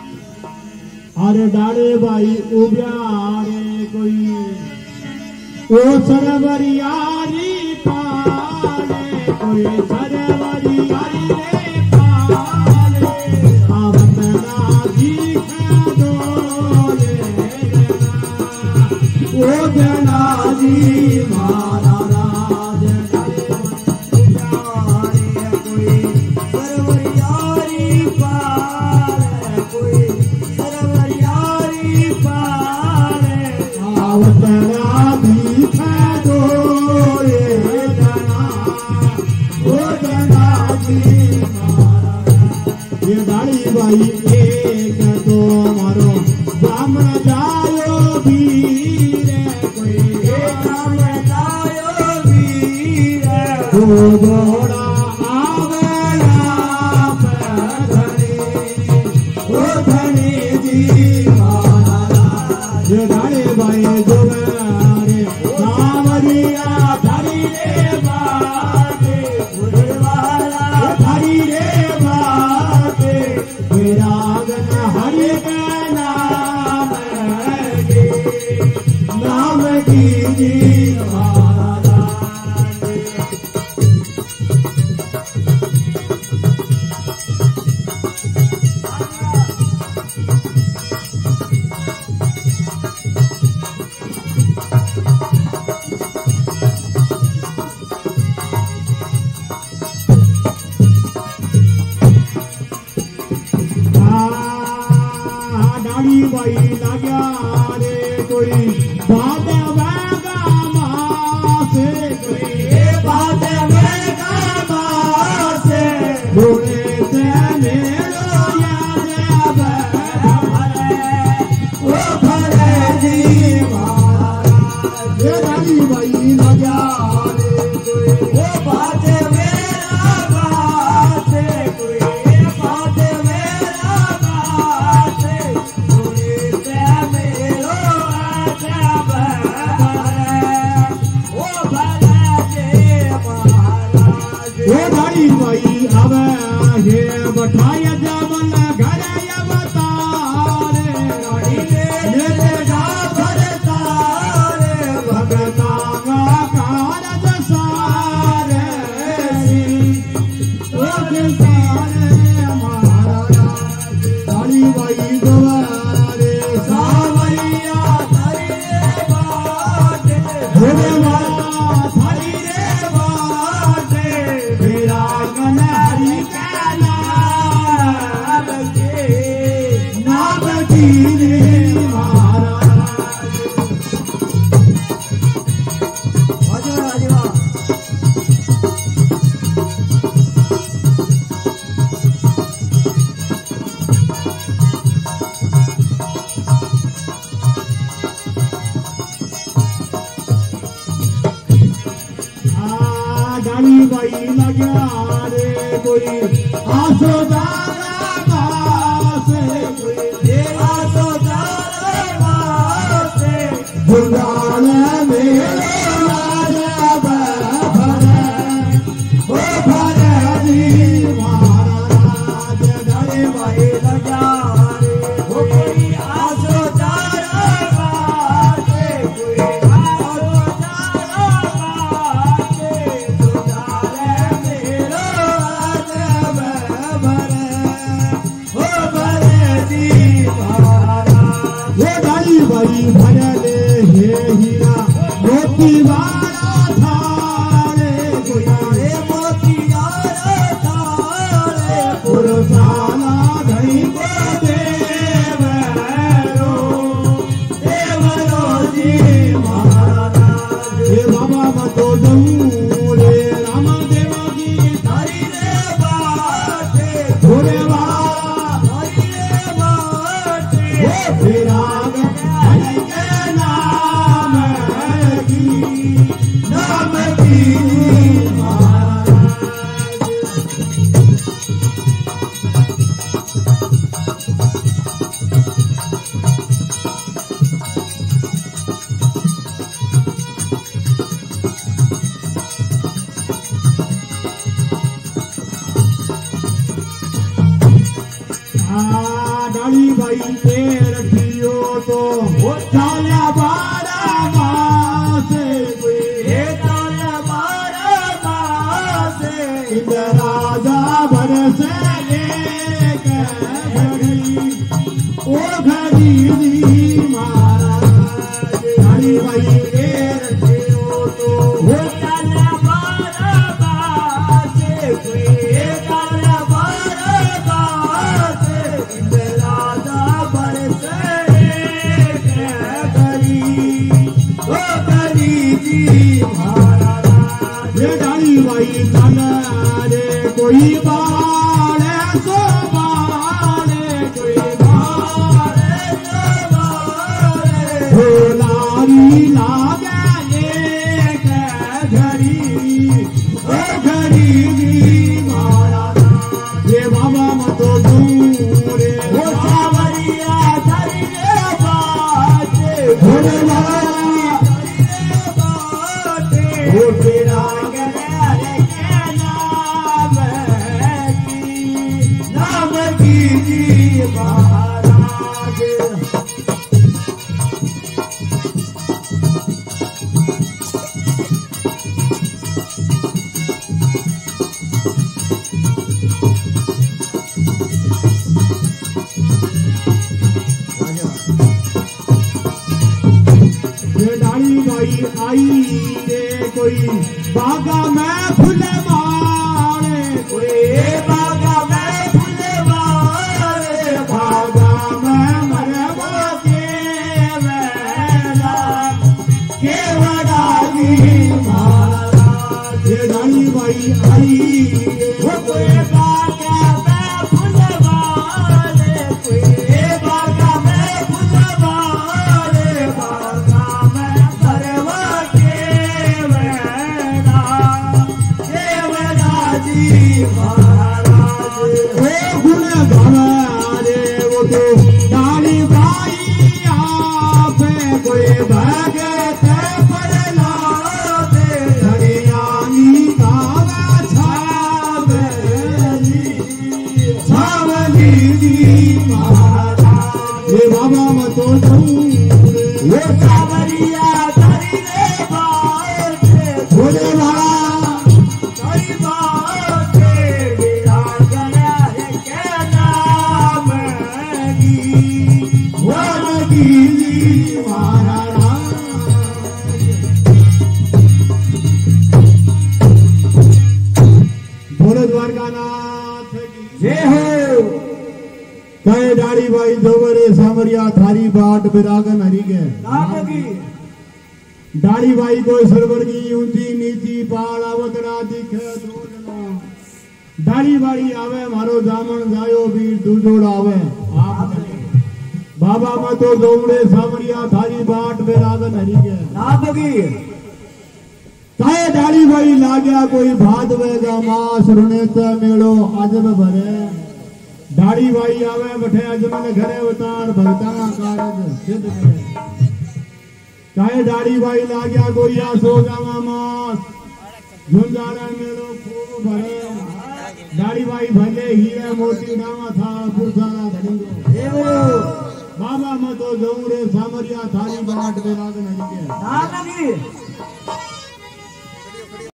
अरे डाले भाई उब्यारे कोई ओ सरवरियारी पाले कोई सरवरियारी रे पाले आवतना दिखा दोले ओ जना जी मारा राज डाले कोई सरवरियारी पाले कोई सरवरियारी पाले आवतना भाई एक तो मारो ब्राह्मण जायो वीर कोई ब्राह्मण जायो वीर ओ घोड़ा आवेला धनी ओ धनी जी महाराज गाड़े भाई जोगारे सावरिया धरी रे बाटे उड़वाला धरी रे बाटे विरागन हरि के नाम की जी महाराज भाई लग्या रे कोई बात वेगा मासे कोई बात वेगा मासे बोले से मेरो याद भरे ओ भरे जी महाराज रानी भाई लग्या रे कोई ओ बात मेरा बासे कोई बात मेरा बासे भाई हवे ये बठाया जबल घर अवतारे ये जा भरतारे भगता कारज सारे ओ सारे महाराज काली भाई गवारे सावरिया धरी रे बाटे भोले वाला धरी रे बाटे विरागन हरि के नाम की रे महाराज डाली भाई लग्या रे कोई आसोदारा मासे कोई आसोदारा मासे बुलाल मेरे राजा भरे ओ भरे जी महाराज डाली भाई लग्या रे कोई आसोदारा मासे कोई भाई भरले हे हीरा मोती वाला थारे कोई मोती वाला थारे पुरसाला धई को देवरो जी महाराज हे बाबा मतो दऊरे राम देव की धरी रे बाटे भोले वाला धरी रे बाटे हे विराग डाली ओ घड़ी दी महाराज हरी भाई के रखियो तो हो चला बार कोई चला बार इंद्रादा बरसे ओ घड़ी दी महाराज ये डाली भाई चला रे कोई बाड़े तो बाड़े कोई बाड़े तो बाड़े हो लारी लागे घड़ी ओ घड़ी दी महाराज ये बाबा मतो दूरे हो सावरिया धरी रे बाटे भोले बाटे हो तेरा महाराज ये डाली भाई आई रे कोई बागा में फूल मारे कोई बागा में फूल मारे बागा में मरवा के वडाली महाराज ये डाली भाई आई वो कोई बागा में फूल मारे कोई बागा में फूल मारे बागा में मरवा के महाराज वो गुण भवारे वो तो डाली भाई आप कोई भगत पड़ला हरियाणी कावा छावली दी महाराज ये बाबा मतो वो छावरिया धरी रे बाटे भोले डाली भाई जोवरे सामरिया थारी बाट बिरागन हरी के डाली भाई कोई सरवर की ऊंची नीची पाल आवतड़ा दिखे डाली बाड़ी आवे मारो जामन जायो वीर दूजोड़ आवे आप बाबा में तो जोवरे सामरिया थारी बाट बिरागन हरी के काहे डाली भाई लाग्या कोई भाद वेगा मास रुणेता मेड़ो आजब भरे डाली भाई आवे बठे अजमन घरे अवतार भगता कारज सिद्ध करे काहे डाली भाई लाग्या कोई आसो गावा मास झुंझारा मेलो खूब भरे डाली भाई भले हीरे मोती डावा था पुरसाना धनिंगो बाबा मतो जौरे सामरिया थारी बाट बेरागन हरी के